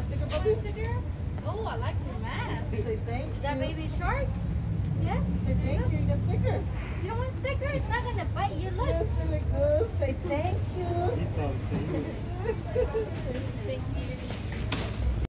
sticker puppy? Sticker? Oh, I like your mask. Say thank you. Is that baby shark? Yes. Say thank you.